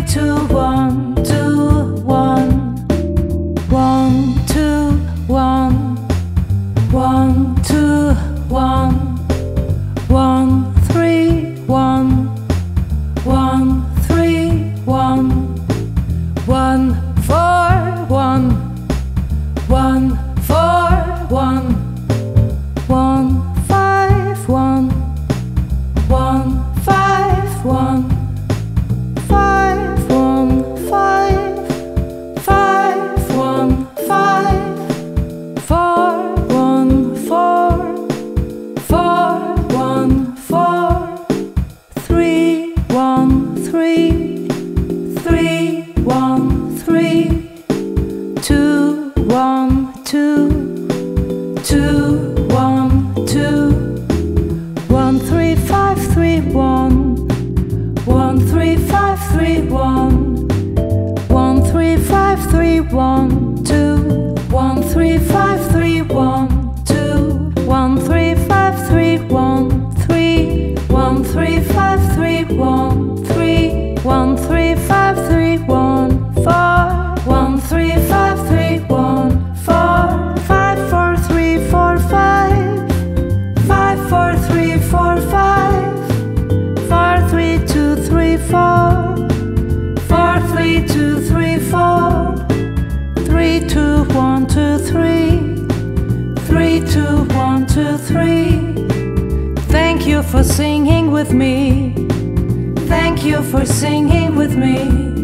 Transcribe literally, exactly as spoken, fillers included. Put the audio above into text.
two, one, two, one, one, two, one, one, two, one, one, three, one, one, three, one, one, four, one, one, four, one, one, five, one, one, five, one, five, one, five, five, one, five, four, one, four, four, one, four, three, one, three, three, one, three, two, one, two, two, one, two, one, three, five, three, one, one, three, five, three, one, one, three, five, three, one, two, one, three, five, three, one, two, one, three, five, three, one, three, one, three, five, three, one, three, one, three, five, three, one, four, one, three, five, three, one, four, five, four, three, four, five, five, four, three, four, five, four, three, two, three, four, four, three, two, three, four, three, two, one, two, three, three, two, one, two, three. Thank you for singing with me. Thank you for singing with me.